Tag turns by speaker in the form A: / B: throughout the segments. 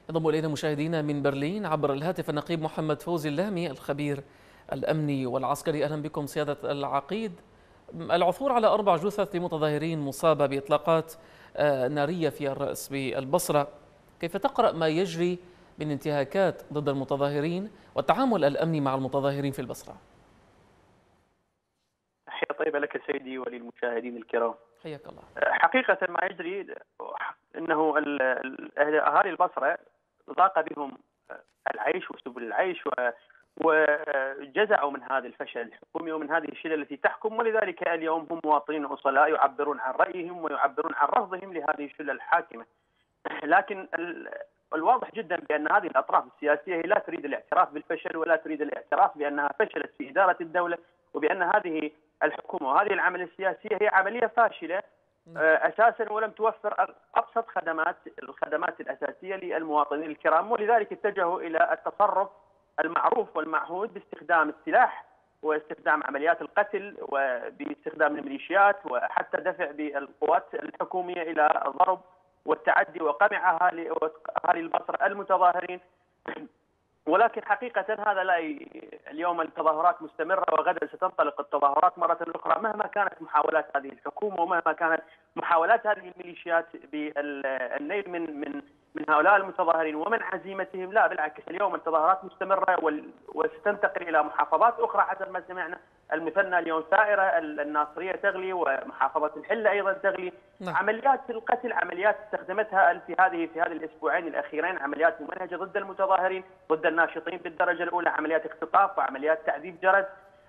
A: ينضم إلينا مشاهدينا من برلين عبر الهاتف النقيب محمد فوزي اللامي الخبير الأمني والعسكري. أهلا بكم سيادة العقيد. العثور على 4 جثث لمتظاهرين مصابة بإطلاقات نارية في الرأس بالبصرة، كيف تقرأ ما يجري من انتهاكات ضد المتظاهرين والتعامل الأمني مع المتظاهرين في البصرة؟
B: تحية طيبة لك سيدي وللمشاهدين الكرام.
A: حياك الله.
B: حقيقة ما يجري أنه أهالي البصرة ضاق بهم العيش وسبل العيش وجزعوا من هذا الفشل الحكومي ومن هذه الشلة التي تحكم، ولذلك اليوم هم مواطنين أصلاء يعبرون عن رأيهم ويعبرون عن رفضهم لهذه الشلة الحاكمة. لكن الواضح جدا بأن هذه الأطراف السياسية هي لا تريد الاعتراف بالفشل ولا تريد الاعتراف بأنها فشلت في إدارة الدولة، وبأن هذه الحكومة وهذه العملية السياسية هي عملية فاشلة أساسا، ولم توفر أبسط الخدمات الأساسية للمواطنين الكرام، ولذلك اتجهوا إلى التصرف المعروف والمعهود باستخدام السلاح واستخدام عمليات القتل وباستخدام الميليشيات وحتى دفع بالقوات الحكومية إلى الضرب والتعدي وقمع أهالي البصرة المتظاهرين. ولكن حقيقة هذا لا اليوم التظاهرات مستمرة، وغدا ستنطلق التظاهرات مرة أخرى مهما كانت محاولات هذه الحكومة ومهما كانت محاولات هذه الميليشيات بالنيل من هؤلاء المتظاهرين ومن عزيمتهم. لا بالعكس، اليوم التظاهرات مستمرة وستنتقل إلى محافظات أخرى حسب ما سمعنا. المثنى اليوم ثائرة، الناصرية تغلي، ومحافظة الحلة أيضا تغلي.
A: نعم.
B: عمليات القتل عمليات استخدمتها في هذه الأسبوعين الأخيرين، عمليات ممنهجة ضد المتظاهرين ضد الناشطين بالدرجة الأولى، عمليات اختطاف وعمليات تعذيب جرد،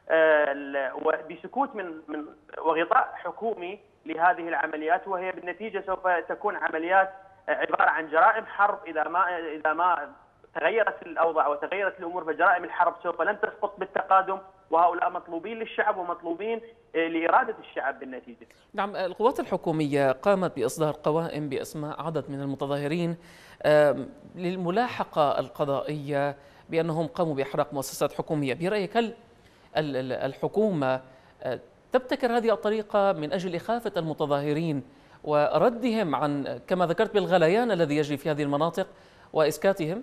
B: وبسكوت من وغطاء حكومي لهذه العمليات، وهي بالنتيجة سوف تكون عمليات عبارة عن جرائم حرب. إذا ما تغيرت الأوضاع وتغيرت الأمور، فجرائم الحرب سوف لن تسقط بالتقادم، وهؤلاء مطلوبين للشعب ومطلوبين لإرادة الشعب بالنتيجة.
A: نعم، القوات الحكومية قامت بإصدار قوائم بأسماء عدد من المتظاهرين للملاحقة القضائية بأنهم قاموا بإحراق مؤسسات حكومية. برأيك هل الحكومة تبتكر هذه الطريقة من أجل إخافة المتظاهرين وردهم عن كما ذكرت بالغليان الذي يجري في هذه المناطق وإسكاتهم؟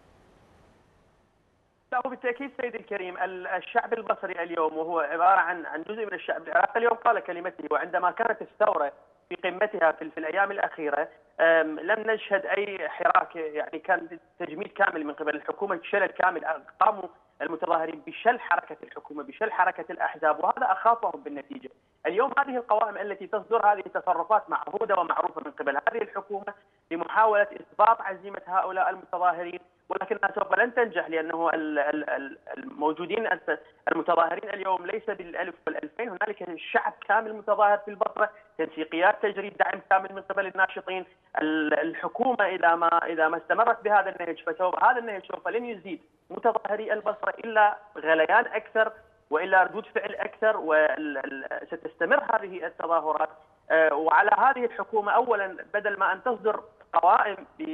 B: لا، وبالتأكيد سيدي الكريم، الشعب البصري اليوم وهو عبارة عن جزء من الشعب العراقي اليوم قال كلمته. وعندما كانت الثورة في قمتها في الأيام الأخيرة لم نشهد أي حراك، يعني كان تجميد كامل من قبل الحكومة، شلل كامل. قاموا المتظاهرين بشل حركة الحكومة، بشل حركة الأحزاب، وهذا أخافهم بالنتيجة. اليوم هذه القوائم التي تصدر هذه تصرفات معهودة ومعروفة من قبل هذه الحكومة لمحاولة إثبات عزيمة هؤلاء المتظاهرين، ولكنها سوف لن تنجح، لأنه الموجودين المتظاهرين اليوم ليس بالألف والألفين، هنالك شعب كامل متظاهر في البصرة، تنسيقيات تجري، دعم كامل من قبل الناشطين. الحكومة إذا ما استمرت بهذا النهج فسوف هذا النهج سوف لن يزيد متظاهري البصرة إلا غليان أكثر وإلا ردود فعل أكثر، وستستمر هذه التظاهرات. وعلى هذه الحكومة أولا بدل ما أن تصدر قوائم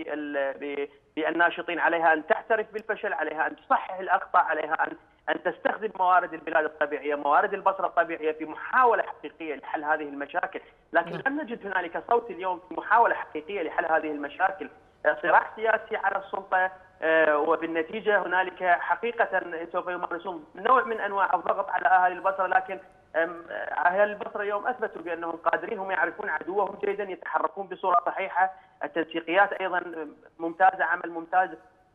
B: بالناشطين، عليها أن تعترف بالفشل، عليها أن تصحح الأخطاء، عليها أن تستخدم موارد البلاد الطبيعية، موارد البصرة الطبيعية في محاولة حقيقية لحل هذه المشاكل. لكن لم نجد هنالك صوت اليوم في محاولة حقيقية لحل هذه المشاكل. صراع سياسي على السلطة، وبالنتيجة هنالك حقيقة سوف يمارسون نوع من أنواع الضغط على أهالي البصرة. لكن أهل البصرة اليوم أثبتوا بأنهم قادرين، هم يعرفون عدوهم جيدا، يتحركون بصورة صحيحة، التنسيقيات أيضا ممتازة، عمل ممتاز.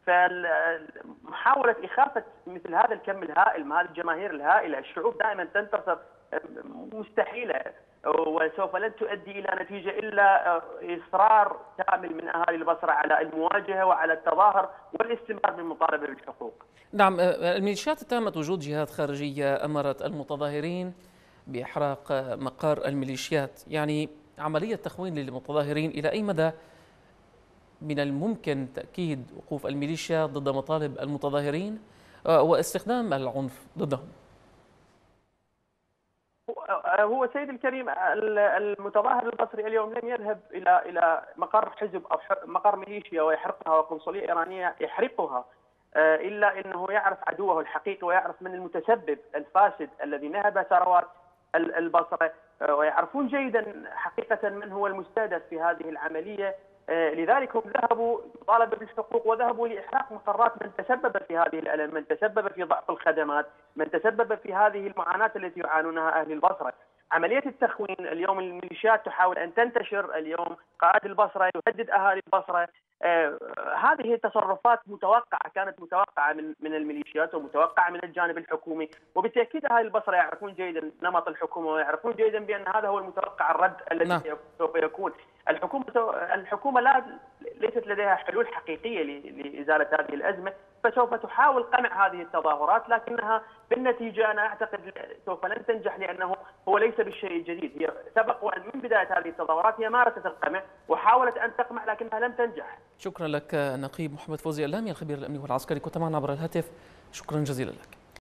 B: فمحاولة إخافة مثل هذا الكم الهائل من هذه الجماهير الهائلة، الشعوب دائما تنتصر، مستحيلة وسوف لن تؤدي إلى نتيجة إلا إصرار كامل من أهالي البصرة على المواجهة وعلى التظاهر والاستمرار بالمطالبة بالحقوق.
A: نعم، الميليشيات اتهمت وجود جهات خارجية أمرت المتظاهرين بإحراق مقر الميليشيات. يعني عملية تخوين للمتظاهرين، إلى أي مدى من الممكن تأكيد وقوف الميليشيا ضد مطالب المتظاهرين واستخدام العنف ضدهم؟
B: هو سيد الكريم، المتظاهر البصري اليوم لم يذهب إلى مقر حزب أو مقر ميليشيا ويحرقها وقنصلية إيرانية يحرقها، إلا أنه يعرف عدوه الحقيقي ويعرف من المتسبب الفاسد الذي نهب ثروات البصرة، ويعرفون جيدا حقيقة من هو المستهدف في هذه العملية. لذلك هم ذهبوا مطالبه بالحقوق، وذهبوا لاحراق مقرات من تسبب في هذه الالم، من تسبب في ضعف الخدمات، من تسبب في هذه المعاناه التي يعانونها اهل البصره. عمليه التخوين اليوم، الميليشيات تحاول ان تنتشر اليوم، قائد البصره يهدد اهالي البصره. هذه تصرفات متوقعه، كانت متوقعه من الميليشيات ومتوقعه من الجانب الحكومي، وبالتاكيد اهالي البصره يعرفون جيدا نمط الحكومه، ويعرفون جيدا بان هذا هو المتوقع، الرد الذي سوف يكون. الحكومه ليست لديها حلول حقيقيه لازاله هذه الازمه، فسوف تحاول قمع هذه التظاهرات، لكنها بالنتيجه انا اعتقد سوف لن تنجح، لانه هو ليس بالشيء الجديد. هي سبق وان من بدايه هذه التظاهرات هي مارست القمع وحاولت ان تقمع، لكنها لم تنجح.
A: شكرا لك نقيب محمد فوزي اللامي الخبير الامني والعسكري، كنت معنا عبر الهاتف. شكرا جزيلا لك.